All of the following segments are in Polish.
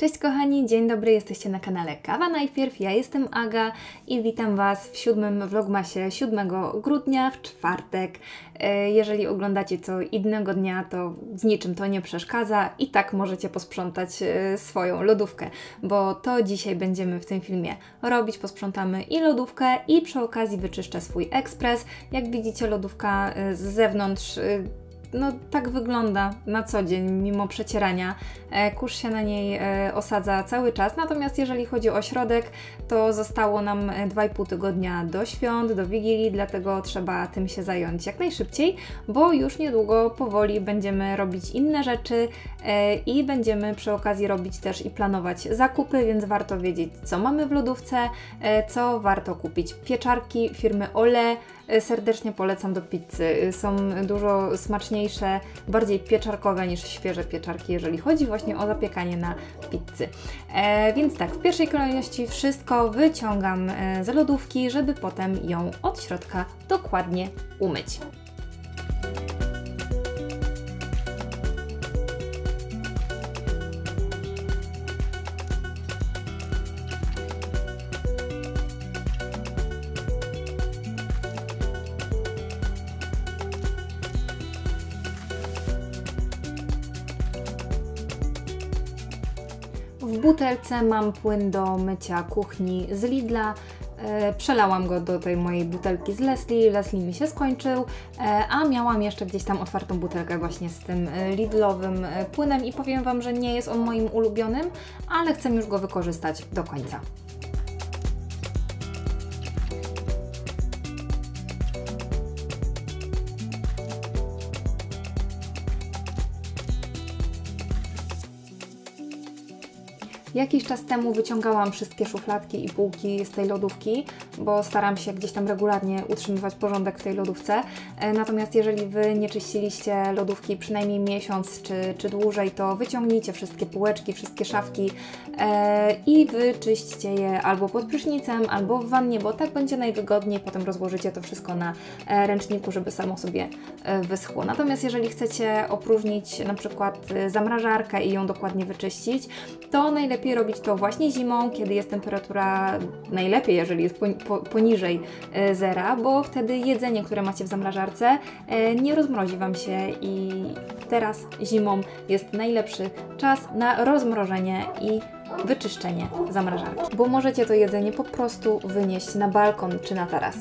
Cześć kochani, dzień dobry, jesteście na kanale Kawa Najpierw, ja jestem Aga i witam Was w 7. vlogmasie 7 grudnia w czwartek. Jeżeli oglądacie to innego dnia, to z niczym to nie przeszkadza i tak możecie posprzątać swoją lodówkę, bo to dzisiaj będziemy w tym filmie robić. Posprzątamy i lodówkę i przy okazji wyczyszczę swój ekspres. Jak widzicie, lodówka z zewnątrz no tak wygląda na co dzień, mimo przecierania. Kurz się na niej osadza cały czas, natomiast jeżeli chodzi o środek, to zostało nam 2,5 tygodnia do świąt, do Wigilii, dlatego trzeba tym się zająć jak najszybciej, bo już niedługo powoli będziemy robić inne rzeczy i będziemy przy okazji robić też i planować zakupy, więc warto wiedzieć, co mamy w lodówce, co warto kupić. Pieczarki firmy Ole serdecznie polecam do pizzy. Są dużo smaczniejsze, bardziej pieczarkowe niż świeże pieczarki, jeżeli chodzi właśnie o zapiekanie na pizzy. Więc tak, w pierwszej kolejności wszystko wyciągam z lodówki, żeby potem ją od środka dokładnie umyć. W butelce mam płyn do mycia kuchni z Lidla. Przelałam go do tej mojej butelki z Leslie. Leslie mi się skończył, a miałam jeszcze gdzieś tam otwartą butelkę właśnie z tym Lidlowym płynem i powiem Wam, że nie jest on moim ulubionym, ale chcę już go wykorzystać do końca. Jakiś czas temu wyciągałam wszystkie szufladki i półki z tej lodówki, bo staram się gdzieś tam regularnie utrzymywać porządek w tej lodówce. Natomiast jeżeli Wy nie czyściliście lodówki przynajmniej miesiąc czy dłużej, to wyciągnijcie wszystkie półeczki, wszystkie szafki i wyczyśćcie je albo pod prysznicem, albo w wannie, bo tak będzie najwygodniej. Potem rozłożycie to wszystko na ręczniku, żeby samo sobie wyschło. Natomiast jeżeli chcecie opróżnić na przykład zamrażarkę i ją dokładnie wyczyścić, to najlepiej robić to właśnie zimą, kiedy jest temperatura, najlepiej jeżeli jest poniżej zera, bo wtedy jedzenie, które macie w zamrażarce, nie rozmrozi Wam się i teraz zimą jest najlepszy czas na rozmrożenie i wyczyszczenie zamrażarki, bo możecie to jedzenie po prostu wynieść na balkon czy na taras.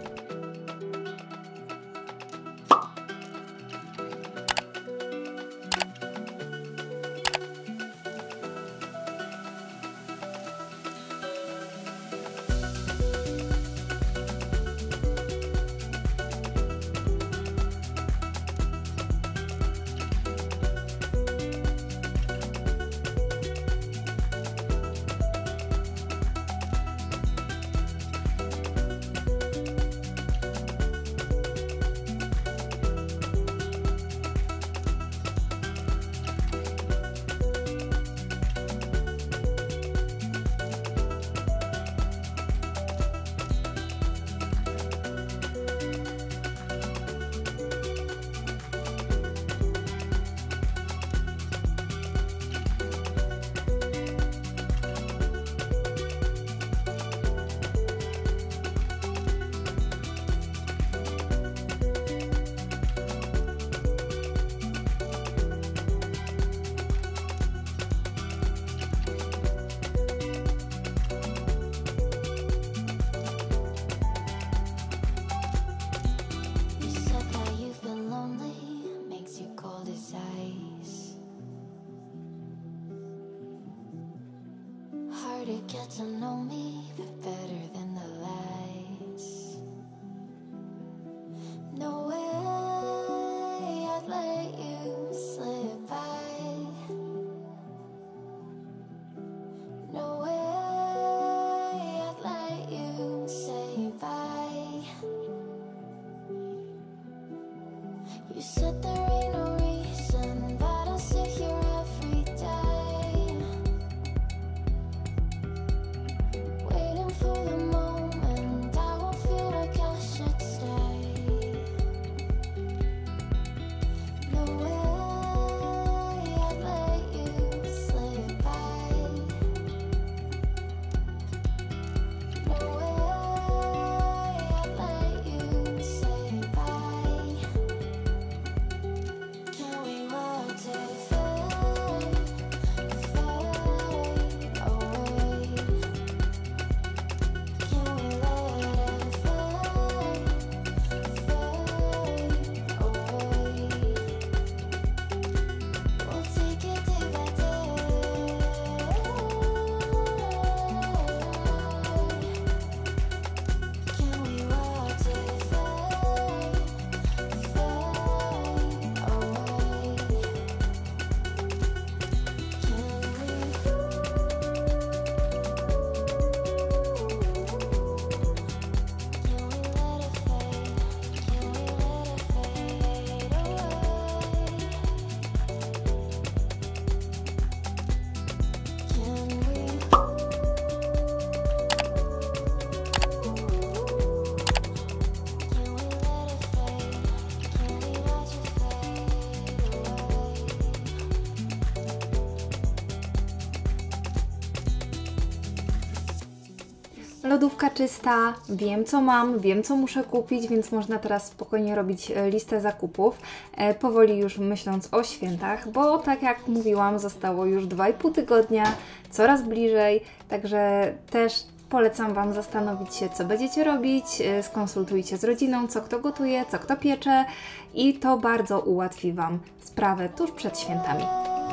To get to know me better than the lies. No way I'd let you slip by. No way I'd let you say bye. You said there ain't no reason, but I'll sit here every day. Lodówka czysta, wiem co mam, wiem co muszę kupić, więc można teraz spokojnie robić listę zakupów, powoli już myśląc o świętach, bo tak jak mówiłam, zostało już 2,5 tygodnia, coraz bliżej, także też polecam Wam zastanowić się, co będziecie robić, skonsultujcie z rodziną, co kto gotuje, co kto piecze i to bardzo ułatwi Wam sprawę tuż przed świętami.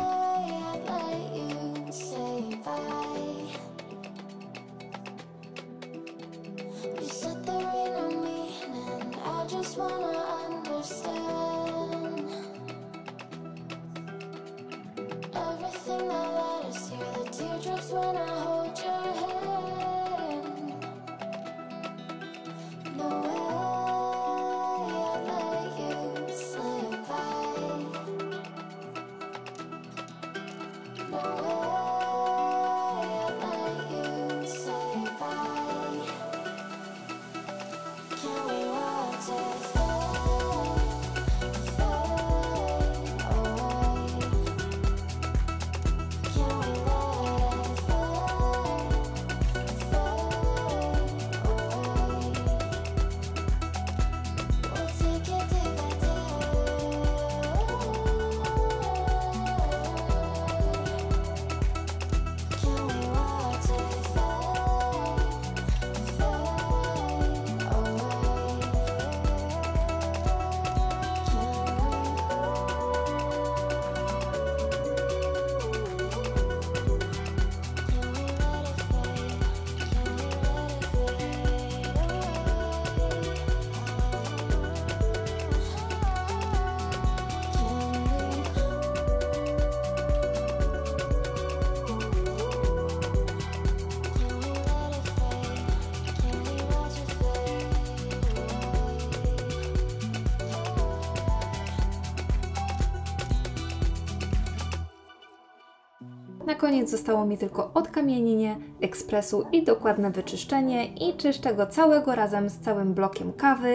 Na koniec zostało mi tylko odkamienienie ekspresu i dokładne wyczyszczenie i czyszczę go całego razem z całym blokiem kawy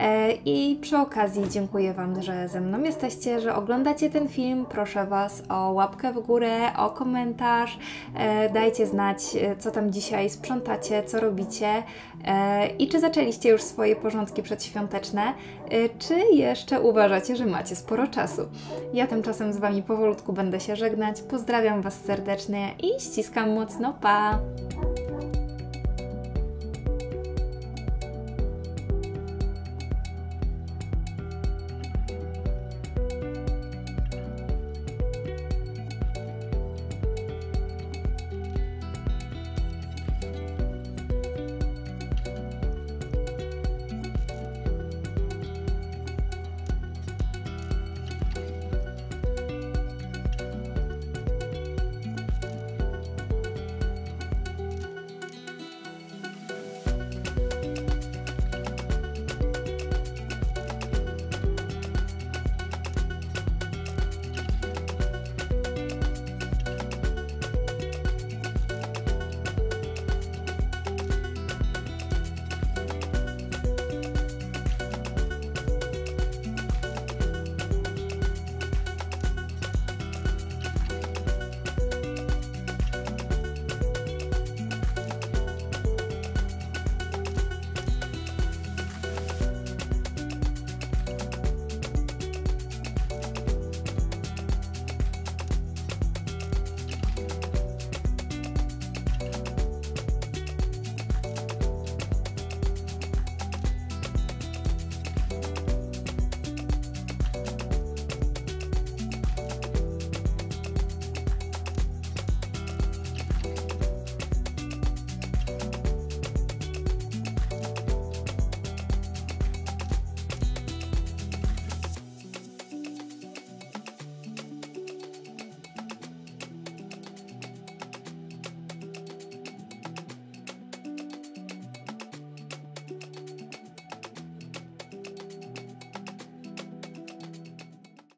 i przy okazji dziękuję Wam, że ze mną jesteście, że oglądacie ten film. Proszę Was o łapkę w górę, o komentarz, dajcie znać, co tam dzisiaj sprzątacie, co robicie i czy zaczęliście już swoje porządki przedświąteczne, czy jeszcze uważacie, że macie sporo czasu. Ja tymczasem z Wami powolutku będę się żegnać. Pozdrawiam Was serdecznie i ściskam mocno, pa!